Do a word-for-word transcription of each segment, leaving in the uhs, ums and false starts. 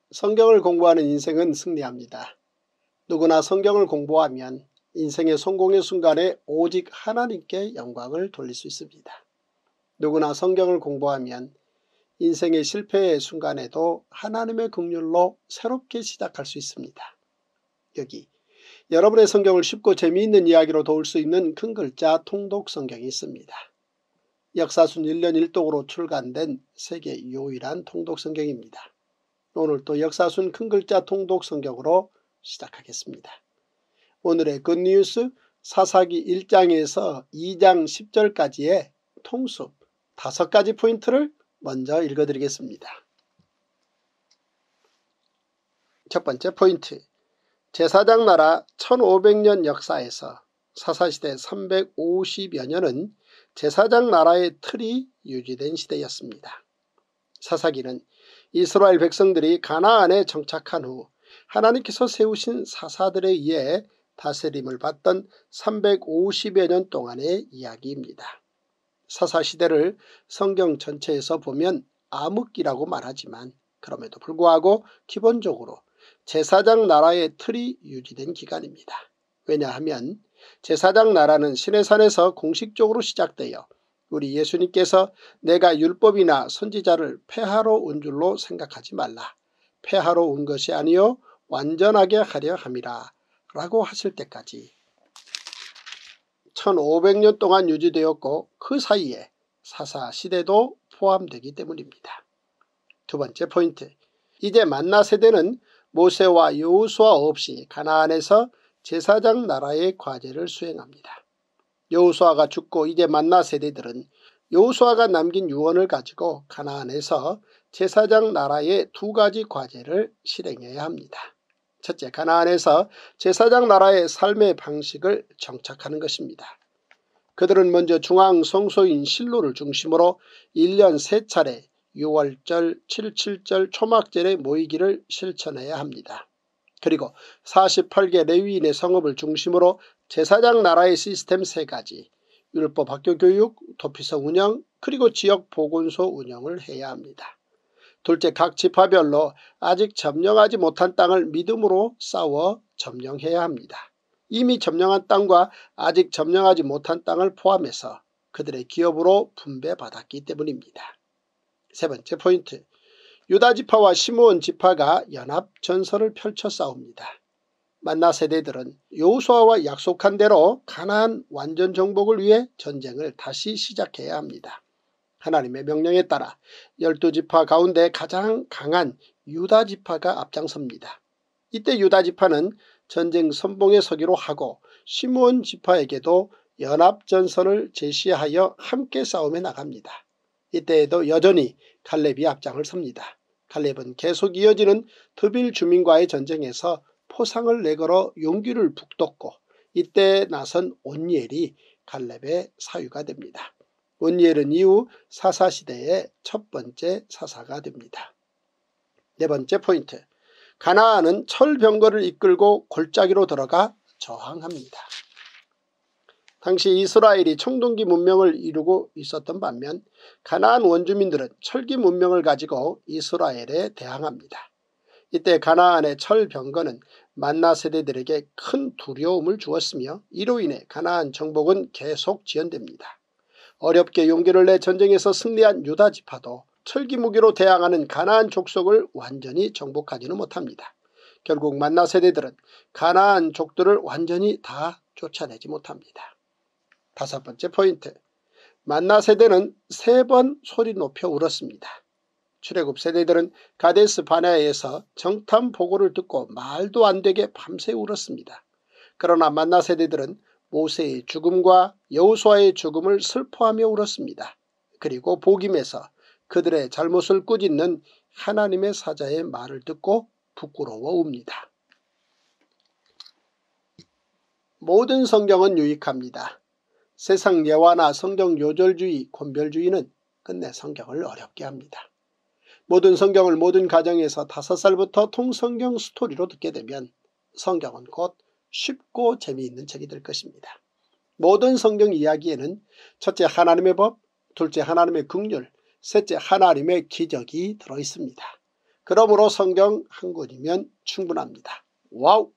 성경을 공부하는 인생은 승리합니다. 누구나 성경을 공부하면 인생의 성공의 순간에 오직 하나님께 영광을 돌릴 수 있습니다. 누구나 성경을 공부하면 인생의 실패의 순간에도 하나님의 긍휼로 새롭게 시작할 수 있습니다. 여기 여러분의 성경을 쉽고 재미있는 이야기로 도울 수 있는 큰 글자 통독 성경이 있습니다. 역사순 일 년 일 독으로 출간된 세계 유일한 통독 성경입니다. 오늘 또 역사순 큰 글자 통독 성경으로 시작하겠습니다. 오늘의 굿뉴스 사사기 일 장에서 이 장 십 절까지의 통습 다섯 가지 포인트를 먼저 읽어드리겠습니다. 첫 번째 포인트, 제사장 나라 천오백 년 역사에서 사사시대 삼백오십여 년은 제사장 나라의 틀이 유지된 시대였습니다. 사사기는 이스라엘 백성들이 가나안에 정착한 후 하나님께서 세우신 사사들에 의해 다스림을 받던 삼백오십여 년 동안의 이야기입니다. 사사시대를 성경 전체에서 보면 암흑기라고 말하지만 그럼에도 불구하고 기본적으로 제사장 나라의 틀이 유지된 기간입니다. 왜냐하면 제사장 나라는 시내산에서 공식적으로 시작되어 우리 예수님께서 내가 율법이나 선지자를 폐하러 온 줄로 생각하지 말라. 폐하러 온 것이 아니요 완전하게 하려 함이라 라고 하실 때까지 천오백 년 동안 유지되었고 그 사이에 사사시대도 포함되기 때문입니다. 두 번째 포인트, 이제 만나 세대는 모세와 여호수아 없이 가나안에서 제사장 나라의 과제를 수행합니다. 여호수아가 죽고 이제 만나 세대들은 여호수아가 남긴 유언을 가지고 가나안에서 제사장 나라의 두 가지 과제를 실행해야 합니다. 첫째, 가나안에서 제사장 나라의 삶의 방식을 정착하는 것입니다. 그들은 먼저 중앙 성소인 실로를 중심으로 일 년 세 차례 유월절, 칠칠절, 초막절에 모이기를 실천해야 합니다. 그리고 사십팔 개 레위인의 성읍을 중심으로 제사장 나라의 시스템 세 가지, 율법 학교 교육, 도피서 운영, 그리고 지역 보건소 운영을 해야 합니다. 둘째, 각 지파별로 아직 점령하지 못한 땅을 믿음으로 싸워 점령해야 합니다. 이미 점령한 땅과 아직 점령하지 못한 땅을 포함해서 그들의 기업으로 분배받았기 때문입니다. 세 번째 포인트, 유다 지파와 시므온 지파가 연합 전선을 펼쳐 싸웁니다. 만나 세대들은 여호수아와 약속한 대로 가나안 완전 정복을 위해 전쟁을 다시 시작해야 합니다. 하나님의 명령에 따라 열두 지파 가운데 가장 강한 유다 지파가 앞장섭니다. 이때 유다 지파는 전쟁 선봉에 서기로 하고 시므온 지파에게도 연합전선을 제시하여 함께 싸움에 나갑니다. 이때에도 여전히 갈렙이 앞장을 섭니다. 갈렙은 계속 이어지는 드빌 주민과의 전쟁에서 포상을 내걸어 용기를 북돋고 이때 나선 온니엘이 갈렙의 사유가 됩니다. 온니엘은 이후 사사시대의 첫 번째 사사가 됩니다. 네 번째 포인트, 가나안은 철병거를 이끌고 골짜기로 들어가 저항합니다. 당시 이스라엘이 청동기 문명을 이루고 있었던 반면 가나안 원주민들은 철기 문명을 가지고 이스라엘에 대항합니다. 이때 가나안의 철병거는 만나 세대들에게 큰 두려움을 주었으며 이로 인해 가나안 정복은 계속 지연됩니다. 어렵게 용기를 내 전쟁에서 승리한 유다 지파도 철기 무기로 대항하는 가나안 족속을 완전히 정복하지는 못합니다. 결국 만나 세대들은 가나안 족들을 완전히 다 쫓아내지 못합니다. 다섯 번째 포인트, 만나 세대는 세 번 소리 높여 울었습니다. 출애굽 세대들은 가데스 바네아에서 정탐 보고를 듣고 말도 안 되게 밤새 울었습니다. 그러나 만나 세대들은 모세의 죽음과 여호수아의 죽음을 슬퍼하며 울었습니다. 그리고 복임에서 그들의 잘못을 꾸짖는 하나님의 사자의 말을 듣고 부끄러워 웁니다. 모든 성경은 유익합니다. 세상 예화나 성경 요절주의, 권별주의는 끝내 성경을 어렵게 합니다. 모든 성경을 모든 가정에서 다섯 살부터 통성경 스토리로 듣게 되면 성경은 곧 쉽고 재미있는 책이 될 것입니다. 모든 성경 이야기에는 첫째 하나님의 법, 둘째 하나님의 긍휼, 셋째 하나님의 기적이 들어있습니다. 그러므로 성경 한 권이면 충분합니다. 와우!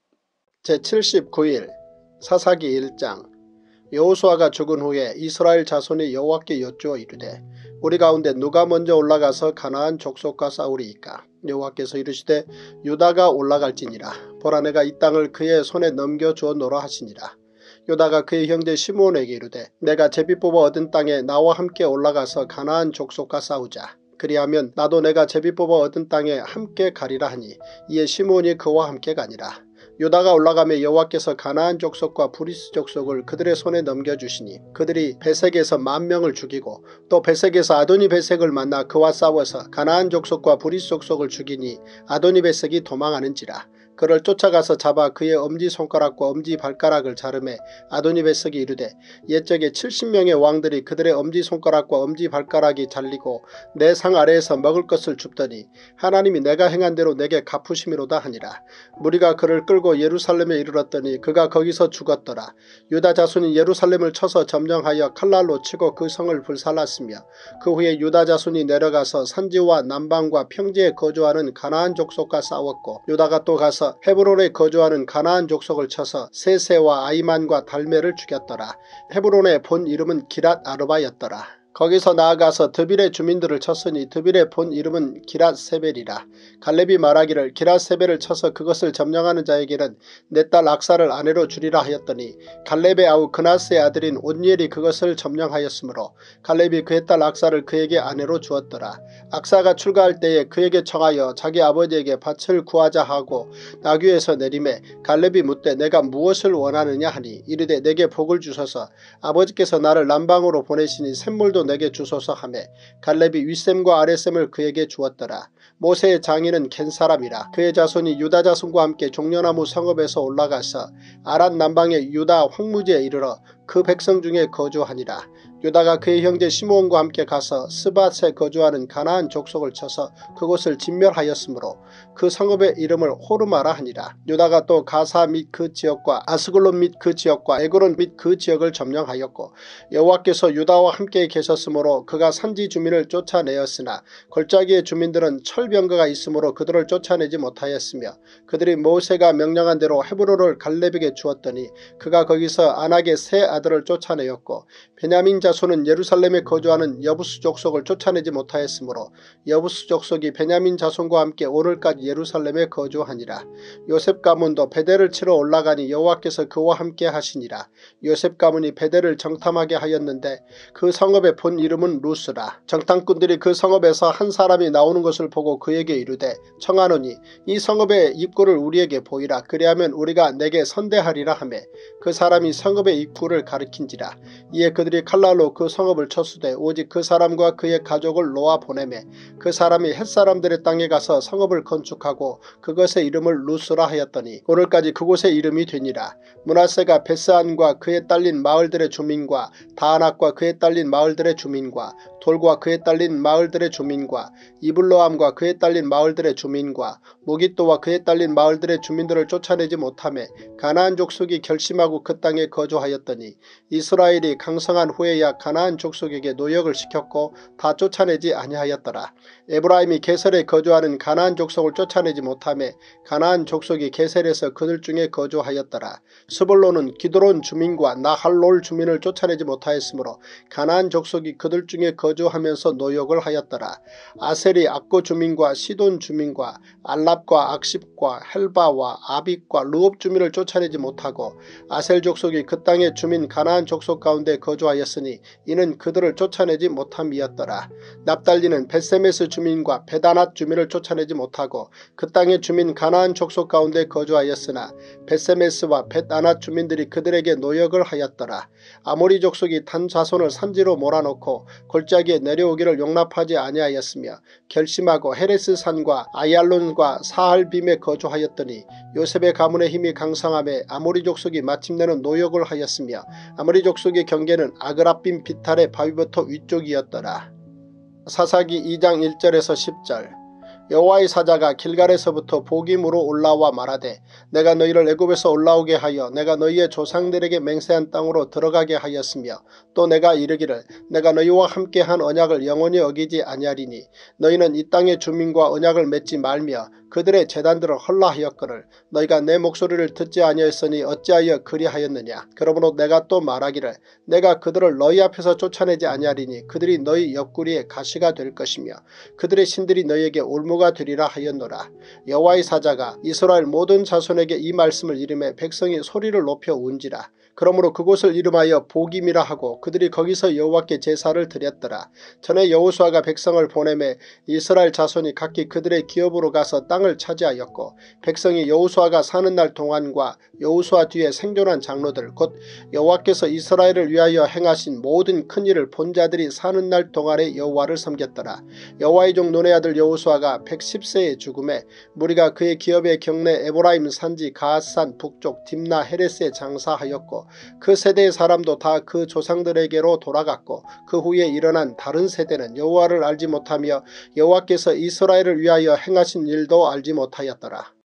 제칠십구 일 사사기 일 장. 여호수아가 죽은 후에 이스라엘 자손이 여호와께 여쭈어 이르되 우리 가운데 누가 먼저 올라가서 가나안 족속과 싸우리이까. 여호와께서 이르시되 유다가 올라갈지니라. 보라 내가 이 땅을 그의 손에 넘겨주었노라 하시니라. 유다가 그의 형제 시므온에게 이르되 내가 제비 뽑아 얻은 땅에 나와 함께 올라가서 가나안 족속과 싸우자. 그리하면 나도 내가 제비 뽑아 얻은 땅에 함께 가리라 하니 이에 시므온이 그와 함께 가니라. 유다가 올라가며 여호와께서 가나안 족속과 브리스 족속을 그들의 손에 넘겨주시니 그들이 베색에서 만 명을 죽이고 또 베색에서 아도니 베색을 만나 그와 싸워서 가나안 족속과 브리스 족속을 죽이니 아도니 베색이 도망하는지라. 그를 쫓아가서 잡아 그의 엄지손가락과 엄지발가락을 자르매 아도니베섹이 이르되 옛적에 칠십 명의 왕들이 그들의 엄지손가락과 엄지발가락이 잘리고 내 상 아래에서 먹을 것을 줍더니 하나님이 내가 행한 대로 내게 갚으심이로다 하니라. 무리가 그를 끌고 예루살렘에 이르렀더니 그가 거기서 죽었더라. 유다 자손이 예루살렘을 쳐서 점령하여 칼날로 치고 그 성을 불살랐으며 그 후에 유다 자손이 내려가서 산지와 남방과 평지에 거주하는 가나안 족속과 싸웠고 유다가 또 가서 헤브론에 거주하는 가나안 족속을 쳐서 세세와 아이만과 달메를 죽였더라. 헤브론의 본 이름은 기랏 아르바였더라. 거기서 나아가서 드빌의 주민들을 쳤으니 드빌의 본 이름은 기랏세벨이라. 갈렙이 말하기를 기랏세벨을 쳐서 그것을 점령하는 자에게는 내 딸 악사를 아내로 주리라 하였더니 갈렙의 아우 그나스의 아들인 온니엘이 그것을 점령하였으므로 갈렙이 그의 딸 악사를 그에게 아내로 주었더라. 악사가 출가할 때에 그에게 청하여 자기 아버지에게 밭을 구하자 하고 나귀에서 내리매 갈렙이 묻되 내가 무엇을 원하느냐 하니 이르되 내게 복을 주소서. 아버지께서 나를 남방으로 보내시니 샘물도 내게 주소서 하매 갈렙이 윗샘과 아랫샘을 그에게 주었더라. 모세의 장인은 겐 사람이라. 그의 자손이 유다 자손과 함께 종려나무 성읍에서 올라가서 아랏 남방의 유다 황무지에 이르러 그 백성 중에 거주하니라. 유다가 그의 형제 시므온과 함께 가서 스밧에 거주하는 가나안 족속을 쳐서 그곳을 진멸하였으므로 그 성읍의 이름을 호르마라 하니라. 유다가 또 가사 및 그 지역과 아스글론 및 그 지역과 에그론 및 그 지역을 점령하였고 여호와께서 유다와 함께 계셨으므로 그가 산지 주민을 쫓아내었으나 골짜기의 주민들은 철병거가 있으므로 그들을 쫓아내지 못하였으며 그들이 모세가 명령한 대로 헤브론을 갈렙에게 주었더니 그가 거기서 아낙의 세 아들을 쫓아내었고 베냐민 자손은 예루살렘에 거주하는 여부스 족속을 쫓아내지 못하였으므로 여부스 족속이 베냐민 자손과 함께 오늘까지 예루살렘에 거주하니라. 요셉 가문도 베델을 치러 올라가니 여호와께서 그와 함께 하시니라. 요셉 가문이 베델을 정탐하게 하였는데 그 성읍의 본 이름은 루스라. 정탐꾼들이 그 성읍에서 한 사람이 나오는 것을 보고 그에게 이르되 청하노니 이 성읍의 입구를 우리에게 보이라. 그리하면 우리가 내게 선대하리라 하매 그 사람이 성읍의 입구를 가리킨지라. 이에 그들이 칼날로 그 성읍을 쳤으되 오직 그 사람과 그의 가족을 놓아 보내매 그 사람이 햇사람들의 땅에 가서 성읍을 건축하고 그것의 이름을 루스라 하였더니 오늘까지 그곳의 이름이 되니라. 므낫세가 베스안과 그에 딸린 마을들의 주민과 다아낙과 그에 딸린 마을들의 주민과 돌과 그에 딸린 마을들의 주민과 이블로암과 그에 딸린 마을들의 주민과 무깃도와 그에 딸린 마을들의 주민들을 쫓아내지 못하매 가나안 족속이 결심하고 그 땅에 거주하였더니 이스라엘이 강성한 후에야 가나안 족속에게 노역을 시켰고 다 쫓아내지 아니하였더라. 에브라임이 게셀에 거주하는 가나안 족속을 쫓아내지 못하매 가나안 족속이 게셀에서 그들 중에 거주하였더라. 스불론은 기드론 주민과 나할롤 주민을 쫓아내지 못하였으므로 가나안 족속이 그들 중에 거주하면서 노역을 하였더라. 아셀이 악고 주민과 시돈 주민과 알랍과 악십과 헬바와 아빅과 르옵 주민을 쫓아내지 못하고 아셀 족속이 그 땅의 주민 가나안 족속 가운데 거주하였으니 이는 그들을 쫓아내지 못함이었더라. 납달리는 벳세메스 주민과 베다낫 주민을 쫓아내지 못하고 그 땅의 주민 가나안 족속 가운데 거주하였으나 벳세메스와 벳아낫 주민들이 그들에게 노역을 하였더라. 아모리 족속이 단 자손을 산지로 몰아넣고 골짜기에 내려오기를 용납하지 아니하였으며 결심하고 헤레스 산과 아얄론과 사할빔에 거주하였더니 요셉의 가문의 힘이 강성함에 아모리 족속이 마침내는 노역을 하였으며 아모리 족속의 경계는 아그라빔 비탈의 바위부터 위쪽이었더라. 사사기 이 장 일 절에서 십 절. 여호와의 사자가 길갈에서부터 복임으로 올라와 말하되 내가 너희를 애굽에서 올라오게 하여 내가 너희의 조상들에게 맹세한 땅으로 들어가게 하였으며 또 내가 이르기를 내가 너희와 함께한 언약을 영원히 어기지 아니하리니 너희는 이 땅의 주민과 언약을 맺지 말며 그들의 제단들을 헐라하였거늘 너희가 내 목소리를 듣지 아니하였으니 어찌하여 그리하였느냐. 그러므로 내가 또 말하기를 내가 그들을 너희 앞에서 쫓아내지 아니하리니 그들이 너희 옆구리에 가시가 될 것이며 그들의 신들이 너희에게 올무가 되리라 하였노라. 여호와의 사자가 이스라엘 모든 자손에게 이 말씀을 이르매 백성이 소리를 높여 운지라. 그러므로 그곳을 이름하여 복임이라 하고 그들이 거기서 여호와께 제사를 드렸더라. 전에 여호수아가 백성을 보내매 이스라엘 자손이 각기 그들의 기업으로 가서 땅을 차지하였고 백성이 여호수아가 사는 날 동안과 여호수아 뒤에 생존한 장로들 곧 여호와께서 이스라엘을 위하여 행하신 모든 큰 일을 본 자들이 사는 날 동안에 여호와를 섬겼더라. 여호와의 종 눈의 아들 여호수아가 백십 세에 죽음에 무리가 그의 기업의 경내 에브라임 산지 가앗산 북쪽 딥나 헤레스에 장사하였고 그 세대의 사람도 다 그 조상들에게로 돌아갔고 그 후에 일어난 다른 세대는 여호와를 알지 못하며 여호와께서 이스라엘을 위하여 행하신 일도 알지 못하였더라.